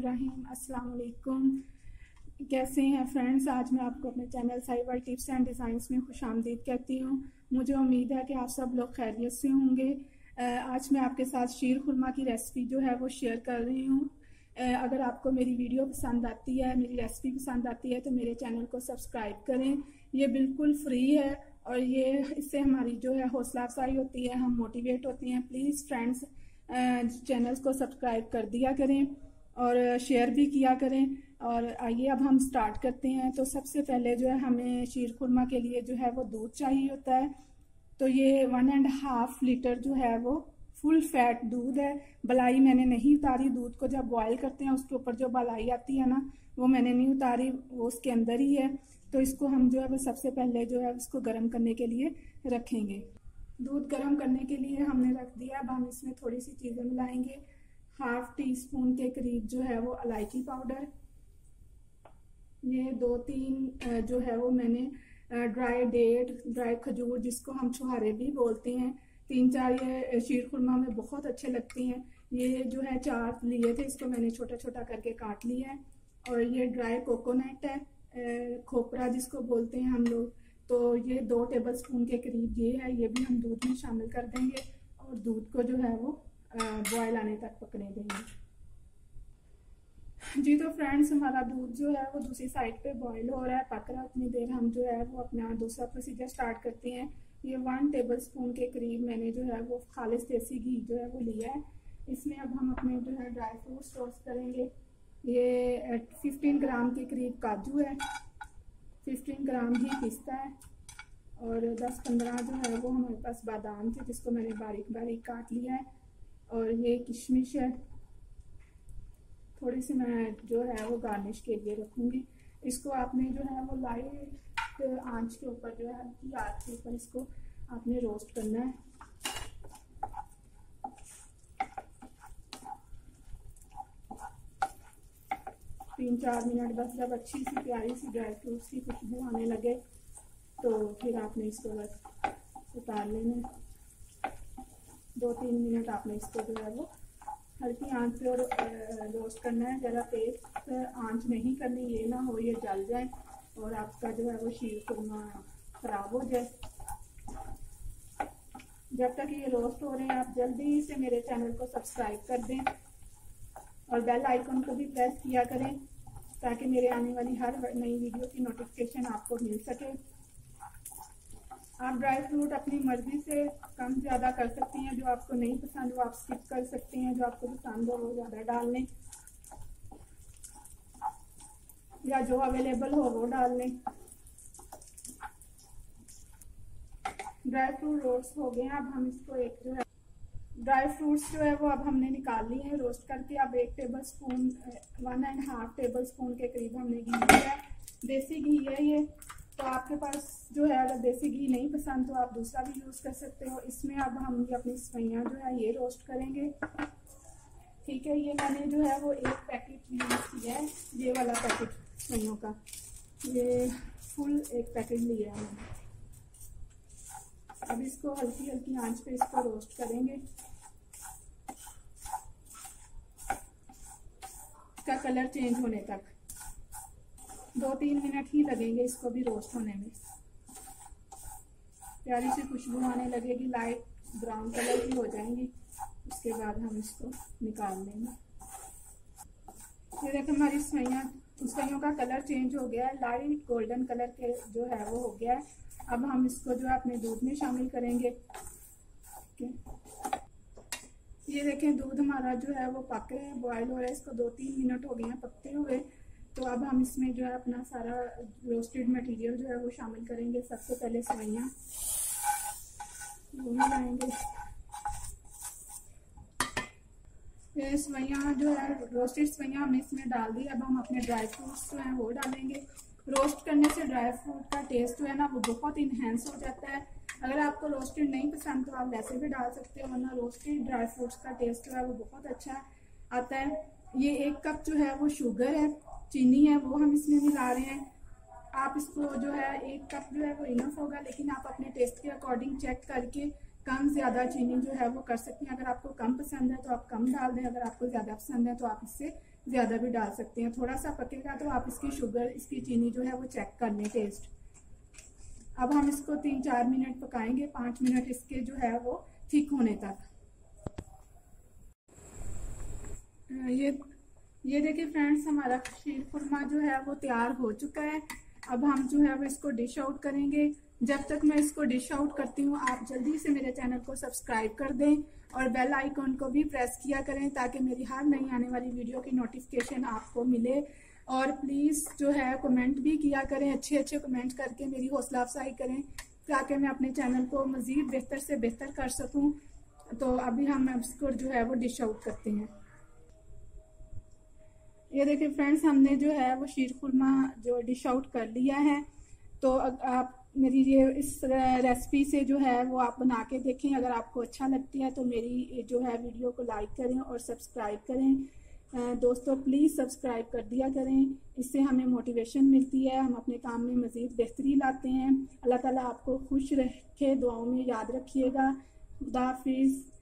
बिस्मिल्लाहिर्रहमानिर्रहीम। अस्सलाम वालेकुम। कैसे हैं फ्रेंड्स? आज मैं आपको अपने चैनल साहिबा टिप्स एंड डिज़ाइंस में खुशामदीद कहती हूँ। मुझे उम्मीद है कि आप सब लोग खैरियत से होंगे। आज मैं आपके साथ शीर खुरमा की रेसिपी जो है वो शेयर कर रही हूँ। अगर आपको मेरी वीडियो पसंद आती है, मेरी रेसिपी पसंद आती है तो मेरे चैनल को सब्सक्राइब करें। ये बिल्कुल फ्री है और ये इससे हमारी जो है हौसला अफजाई होती है, हम मोटिवेट होती हैं। प्लीज़ फ्रेंड्स चैनल को सब्सक्राइब कर दिया करें और शेयर भी किया करें। और आइए अब हम स्टार्ट करते हैं। तो सबसे पहले जो है हमें शीर खुरमा के लिए जो है वो दूध चाहिए होता है। तो ये 1.5 लीटर जो है वो फुल फैट दूध है। बलाई मैंने नहीं उतारी। दूध को जब बॉयल करते हैं उसके ऊपर जो बलाई आती है ना, वो मैंने नहीं उतारी, वो उसके अंदर ही है। तो इसको हम जो है वो सबसे पहले जो है उसको गर्म करने के लिए रखेंगे। दूध गर्म करने के लिए हमने रख दिया। अब हम इसमें थोड़ी सी चीज़ें मिलाएंगे। 1/2 टीस्पून के करीब जो है वो इलायची पाउडर, ये 2-3 जो है वो मैंने ड्राई डेट, ड्राई खजूर जिसको हम छुहारे भी बोलते हैं, 3-4 ये शीर खुरमा में बहुत अच्छे लगती हैं। ये जो है 4 लिए थे, इसको मैंने छोटा छोटा करके काट लिया है। और ये ड्राई कोकोनट है, खोपरा जिसको बोलते हैं हम लोग। तो ये 2 टेबलस्पून के करीब ये है। ये भी हम दूध में शामिल कर देंगे और दूध को जो है वो बॉयल आने तक पकने देंगे। जी तो फ्रेंड्स, हमारा दूध जो है वो दूसरी साइड पे बॉयल हो रहा है, पक रहा है। उतनी देर हम जो है वो अपना दूसरा प्रोसीजर स्टार्ट करते हैं। ये 1 टेबलस्पून के करीब मैंने जो है वो खालिस देसी घी जो है वो लिया है। इसमें अब हम अपने जो है ड्राई फ्रूट्स रोस्ट करेंगे। ये 15 ग्राम के करीब काजू है, 15 ग्राम ही पिस्ता है और 10-15 जो है वो हमारे पास बादाम थे जिसको मैंने बारीक बारीक काट लिया है। और ये किशमिश है, थोड़ी सी मैं जो है वो गार्निश के लिए रखूँगी। इसको आपने जो है वो लाइट आंच के ऊपर जो है हल्की आंच के ऊपर इसको आपने रोस्ट करना है। तीन 4 मिनट बस। जब अच्छी सी प्यारी सी ड्राई फ्रूट्स की खुशबू आने लगे तो फिर आपने इसको बस उतार लेना। 2-3 मिनट आपने इसको जो है वो हल्की आंच पे रोस्ट करना है। ज़्यादा तेज आंच नहीं करनी, ये ना हो ये जल जाए और आपका जो है वो शीर खुरमा खराब हो जाए। जब तक ये रोस्ट हो रहे हैं आप जल्दी से मेरे चैनल को सब्सक्राइब कर दें और बेल आइकन को भी प्रेस किया करें ताकि मेरे आने वाली हर नई वीडियो की नोटिफिकेशन आपको मिल सके। आप ड्राई फ्रूट अपनी मर्जी से कम ज़्यादा कर सकती हैं। जो आपको नहीं पसंद वो आप स्किप कर सकती हैं, जो आपको पसंद हो वो ज़्यादा डाल लें या जो अवेलेबल हो वो डाल लें। ड्राई फ्रूट रोस्ट हो गए हैं। अब हम इसको एक जो है ड्राई फ्रूट्स जो है वो अब हमने निकाल लिए हैं रोस्ट करके। अब 1 टेबलस्पून 1.5 टेबलस्पून के करीब हमने घी लिया है। देसी घी है ये। तो आपके पास जो है अगर देसी घी नहीं पसंद तो आप दूसरा भी यूज़ कर सकते हो। इसमें अब हम ये अपनी सवैयाँ जो है ये रोस्ट करेंगे। ठीक है, ये मैंने जो है वो 1 पैकेट यूज़ किया है, ये वाला पैकेट सवैयों का, ये फुल 1 पैकेट लिया है मैंने। अब इसको हल्की हल्की आंच पे इसको रोस्ट करेंगे। इसका कलर चेंज होने तक 2-3 मिनट ही लगेंगे इसको भी रोस्ट होने में। प्यारी सी खुशबू आने लगेगी, लाइट ब्राउन कलर की हो जाएंगी। उसके बाद हम इसको निकाल लेंगे। ये देखो हमारी सवैयों का कलर चेंज हो गया है, लाइट गोल्डन कलर के जो है वो हो गया है। अब हम इसको जो है अपने दूध में शामिल करेंगे। ये देखें दूध हमारा जो है वो पक रहा है, बॉयल हो रहा है। इसको 2-3 मिनट हो गए हैं पकते हुए। तो अब हम इसमें जो है अपना सारा रोस्टेड मटेरियल जो है वो शामिल करेंगे। सबसे पहले सवैयाँ मिलाएंगे। ये सवैयाँ जो है रोस्टेड सवैयाँ हमने इसमें डाल दी। अब हम अपने ड्राई फ्रूट्स जो हैं वो डालेंगे। रोस्ट करने से ड्राई फ्रूट का टेस्ट जो है ना वो बहुत इन्हेंस हो जाता है। अगर आपको रोस्टेड नहीं पसंद तो आप वैसे भी डाल सकते हो, वरना रोस्टेड ड्राई फ्रूट्स का टेस्ट जो है वो बहुत अच्छा आता है। ये 1 कप जो है वो शुगर है, चीनी है, वो हम इसमें मिला रहे हैं। आप इसको जो है 1 कप जो है वो इनफ होगा, लेकिन आप अपने टेस्ट के अकॉर्डिंग चेक करके कम ज़्यादा चीनी जो है वो कर सकती हैं। अगर आपको कम पसंद है तो आप कम डाल दें, अगर आपको ज़्यादा पसंद है तो आप इससे ज़्यादा भी डाल सकते हैं। थोड़ा सा पकेगा तो आप इसकी शुगर, इसकी चीनी जो है वो चेक कर लें टेस्ट। अब हम इसको 3-4 मिनट पकाएंगे, 5 मिनट इसके जो है वो थिक होने तक। ये देखिए फ्रेंड्स, हमारा शीर खुरमा जो है वो तैयार हो चुका है। अब हम जो है वो इसको डिश आउट करेंगे। जब तक मैं इसको डिश आउट करती हूँ, आप जल्दी से मेरे चैनल को सब्सक्राइब कर दें और बेल आइकॉन को भी प्रेस किया करें ताकि मेरी हर नई आने वाली वीडियो की नोटिफिकेशन आपको मिले। और प्लीज़ जो है कमेंट भी किया करें, अच्छे अच्छे कमेंट करके मेरी हौसला अफजाई करें ताकि मैं अपने चैनल को मज़ीद बेहतर से बेहतर कर सकूँ। तो अभी हम इसको जो है वो डिश आउट करते हैं। ये देखिए फ्रेंड्स, हमने जो है वो शीर खुरमा जो डिश आउट कर लिया है। तो आप मेरी ये इस रेसिपी से जो है वो आप बना के देखें। अगर आपको अच्छा लगती है तो मेरी जो है वीडियो को लाइक करें और सब्सक्राइब करें। दोस्तों प्लीज़ सब्सक्राइब कर दिया करें, इससे हमें मोटिवेशन मिलती है, हम अपने काम में मज़ीद बेहतरी लाते हैं। अल्लाह ताला आपको खुश रखे, दुआओं में याद रखिएगा। खुदा हाफिज़।